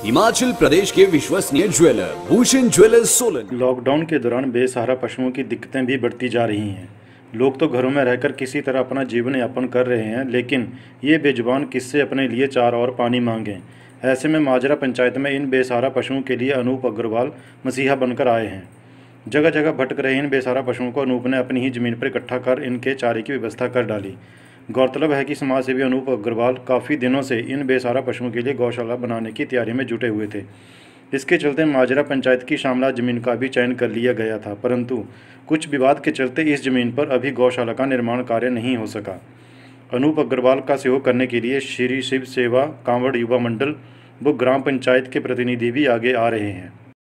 हिमाचल प्रदेश के विश्वसनीय jeweller Bhushan jewellers Solan. Lockdown के दौरान बेसहारा पशुओं की दिक्कतें भी बढ़ती जा रही हैं। लोग तो घरों में रहकर किसी तरह अपना जीवन यापन कर रहे हैं, लेकिन ये बेजुबान किससे अपने लिए चारा और पानी मांगें। ऐसे में माजरा पंचायत में इन बेसहारा पशुओं के लिए अनूप अग्रवाल मसीहा बनकर आए हैं। जगह जगह भटक रहे इन बेसहारा पशुओं को अनूप ने अपनी ही ज़मीन पर इकट्ठा कर इनके चारे की व्यवस्था कर डाली। गौरतलब है कि समाज सेवी अनूप अग्रवाल काफ़ी दिनों से इन बेसहारा पशुओं के लिए गौशाला बनाने की तैयारी में जुटे हुए थे। इसके चलते माजरा पंचायत की शामला जमीन का भी चयन कर लिया गया था, परंतु कुछ विवाद के चलते इस जमीन पर अभी गौशाला का निर्माण कार्य नहीं हो सका। अनूप अग्रवाल का सहयोग करने के लिए श्री शिव सेवा कांवड़ युवा मंडल व ग्राम पंचायत के प्रतिनिधि भी आगे आ रहे हैं।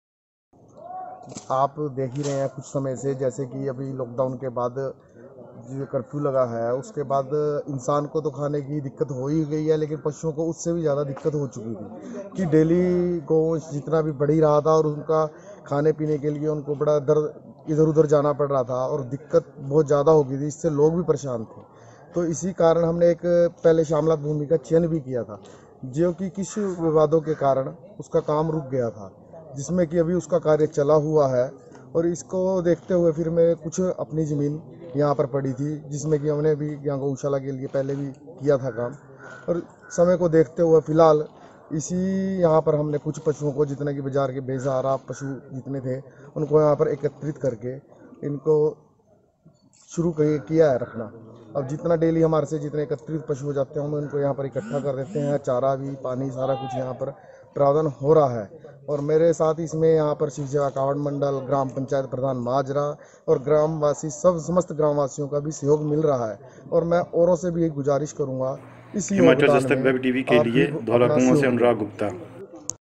आप देख ही रहे हैं कुछ समय से, जैसे कि अभी लॉकडाउन के बाद जो कर्फ्यू लगा है, उसके बाद इंसान को तो खाने की दिक्कत हो ही गई है, लेकिन पशुओं को उससे भी ज़्यादा दिक्कत हो चुकी थी कि डेली गोवंश जितना भी बढ़ ही रहा था और उनका खाने पीने के लिए उनको बड़ा इधर उधर जाना पड़ रहा था और दिक्कत बहुत ज़्यादा हो गई थी। इससे लोग भी परेशान थे। तो इसी कारण हमने एक पहले शामला भूमि का चयन भी किया था, जो कि किस विवादों के कारण उसका काम रुक गया था, जिसमें कि अभी उसका कार्य चला हुआ है। और इसको देखते हुए फिर मैं कुछ अपनी ज़मीन यहाँ पर पड़ी थी, जिसमें कि हमने भी यहाँ गौशाला के लिए पहले भी किया था काम। और समय को देखते हुए फ़िलहाल इसी यहाँ पर हमने कुछ पशुओं को, जितने कि बाज़ार के बेसहारा पशु जितने थे, उनको यहाँ पर एकत्रित करके इनको शुरू किया है रखना। अब जितना डेली हमारे से जितने एकत्रित पशु हो जाते हैं, हम उनको यहाँ पर इकट्ठा कर देते हैं। चारा भी, पानी, सारा कुछ यहाँ पर प्रावधान हो रहा है। और मेरे साथ इसमें यहाँ पर शिव सेवा कांवड़ मंडल, ग्राम पंचायत प्रधान माजरा और ग्रामवासी समस्त ग्रामवासियों का भी सहयोग मिल रहा है। और मैं औरों से भी एक गुजारिश करूँगा, इस हिमाचल दस्तक वेब टीवी के लिए धौलाकुआं से अनुराग गुप्ता।